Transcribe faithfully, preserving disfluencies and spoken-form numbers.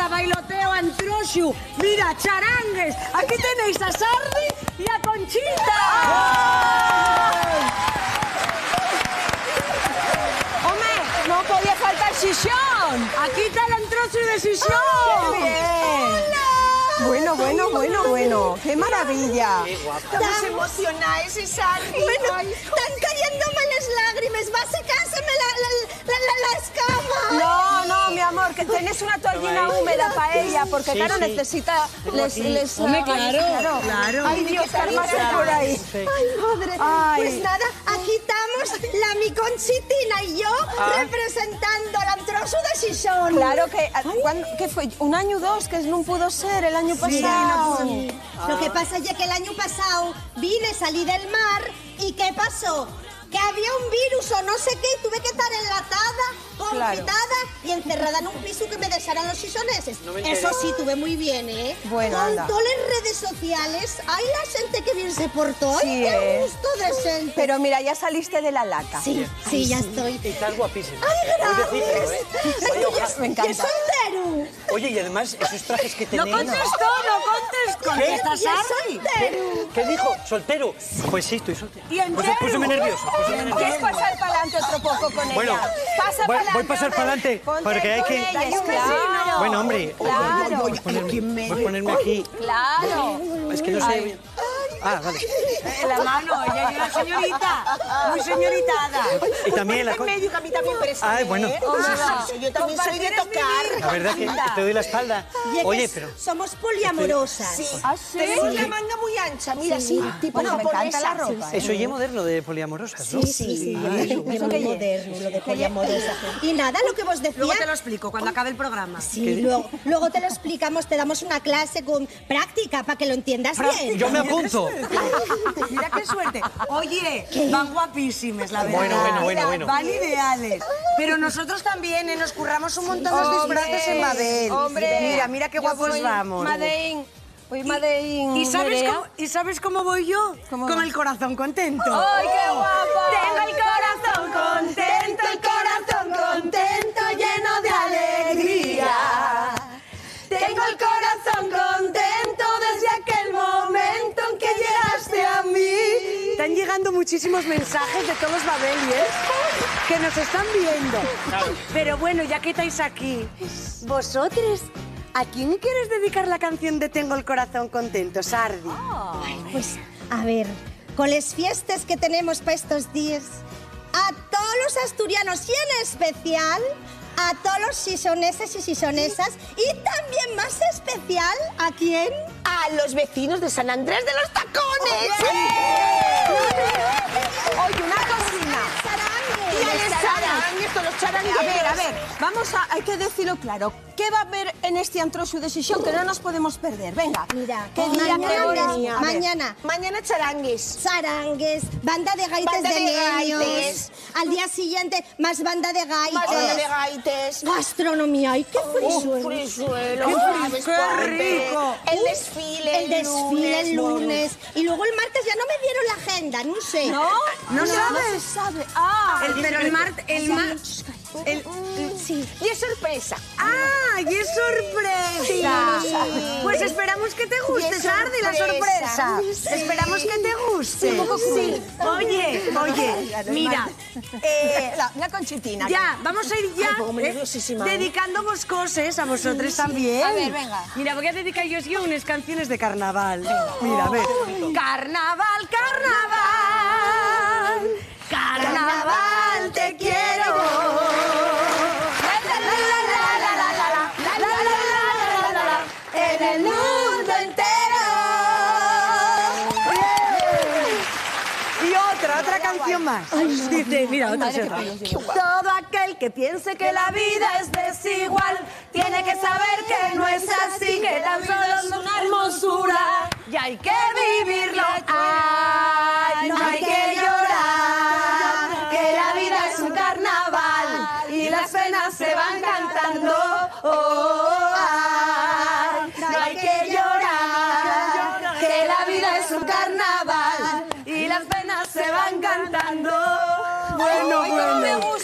bailoteo Antroshu. Mira, charangues. Aquí tenéis a Sardi y a Conchita. Hombre, no podía faltar Xixón. Aquí está el Antroshu de Xixón. ¡Qué bien! Bueno, bueno, bueno, bueno. ¡Qué maravilla! ¡Qué guapa! Estamos emocionadas, Sardi. Bueno, están cayéndome las lágrimas. Va a secárseme la, la, la, la, la escama. No, no, mi amor, que tenés una toallina húmeda para ella, porque Sí, claro, sí. necesita... Les, les, Hombre, ah, claro, claro. Ay, Dios, cálmate por ahí. Ay, madre. Ay. Pues nada, aquí estamos la mi Conchitina y yo representando al Antrosu de Xixón. Claro que... ¿cuándo, ¿Qué fue? ¿Un año o dos? Que no pudo ser el año pasado. Sí. Lo que pasa es que el año pasado vine, salí del mar y ¿qué pasó? Que había un virus o no sé qué y tuve que estar enlatada, confitada Claro. y encerrada en un piso que me dejaran los xisoneses. No me Eso enteré. sí, tuve muy bien, ¿eh? Bueno, Con anda. todas las redes sociales, hay la gente que bien se portó. ¡Ay, Sí, qué ¿eh? gusto de gente! Pero mira, ya saliste de la laca. Sí, sí, ya estoy. Y estás guapísima. ¡Ay, Muy decirlo, ¿eh? gracias! Vaya hoja. Me ¡Y encanta. es soltero! Oye, y además, esos trajes que No tenéis... contestó, no contestó. ¿Qué? Contesta ¡Y es Sardi. soltero! ¿Qué dijo? ¿Soltero? Pues sí, estoy soltero. Y entero. Pues púseme nervioso, púseme ¿Quieres nervioso. pasar para adelante otro poco con Bueno, ella? Pasa voy- para adelante. voy a pasar para adelante, Ponte porque hay con que- ella, Hay un claro. vecino. Bueno, hombre, Claro. voy a ponerme, voy a ponerme aquí. Claro. Es que no sé... Ah, vale. La mano, ella es una señorita. Muy señoritada. Y también la... En co- medio, que a mí también préstame, Ay, bueno. ¿eh? Hola. Sí, sí, yo también soy de Compartir es tocar. vivir. La verdad que te doy la espalda. Y es Oye, que pero... somos poliamorosas. ¿Ah, sí? Tenemos la manga muy ancha, mira, sí, tipo Bueno, me encanta japonesa. la ropa. Eso ya es moderno de poliamorosas, ¿no? Sí, sí, sí, Ah, es eso. muy ¿Eso qué moderno, lo de poliamorosa. Y nada, lo que vos decía... Luego te lo explico cuando acabe el programa. Sí, luego, luego te lo explicamos, te damos una clase con práctica para que lo entiendas bien. Yo me apunto. Mira qué suerte. Oye, van guapísimas, la verdad. Bueno, bueno, bueno, bueno. Van ideales. Pero nosotros también eh, nos curramos un montón los disfraces en Babel. Hombre, Mira, mira qué yo guapos voy vamos. Madein, voy Madein. ¿Y sabes, Nerea. cómo, ¿Y sabes cómo voy yo? ¿Cómo Con vas? el corazón contento. ¡Ay, qué guapo! Tengo el corazón contento, el corazón contento, lleno de alegría. Tengo el corazón contento desde aquel momento en que llegaste a mí. Están llegando muchísimos mensajes de todos los babelies que nos están viendo. Pero bueno, ya que estáis aquí, vosotros, ¿a quién quieres dedicar la canción de Tengo el corazón contento, Sardi? Pues, a ver, con las fiestas que tenemos para estos días, a todos los asturianos y en especial a todos los sisoneses y sisonesas y también más especial, ¿a quién? A los vecinos de San Andrés de los Tacones. Oye, una cocina. Y a los charangues, todos los charangues. A ver, a ver, vamos a, hay que decirlo claro. ¿Qué va a haber en este Antrosu de Xixón que no nos podemos perder? Venga, Mira, ¿qué día, qué hora? mañana, A ver. mañana, Mañana charangues. charangues, banda de gaites Banda de, de niños. gaites. Al día siguiente, más banda de gaites. Más banda de gaites. Gastronomía, ay, qué frisuelo. Frisuelo. ¡Qué ¿sabes, qué Pompe? rico! El desfile. El desfile el lunes. lunes. Y luego el martes ya no me dieron la agenda, no sé. ¿No? ¿No sabes? se sabe. Ah, El, pero el mar... El mar el, Sí. Y es sorpresa. ¡Ah! ¡Y es sorpresa! Sí. Pues esperamos que te Y guste, es Sardi, la sorpresa. sorpresa. Sí. Esperamos que te guste. Sí. Oye, oye, mira, eh, la, la Conchitina. ya, vamos a ir ya Ay, pongo muy eh, nerviosísima, ¿eh? dedicándoos cosas a vosotros también. A ver, venga. Mira, voy a dedicar yo sí unas canciones de carnaval. Mira, a ver. Carnaval, carnaval, carnaval, te quiero. En el mundo entero. Y otra, otra canción más. Dice, mira, otra. Madre, otra. qué pelo, Todo aquel que piense que la vida es desigual tiene que saber que no es así, que tan solo es una hermosura y hay que vivirlo. Ay, no hay que llorar, que la vida es un carnaval y las penas se van cantando. Oh, ay, no hay que llorar, que la vida es un carnaval y las penas se van cantando. Bueno, Ay, cómo me bueno.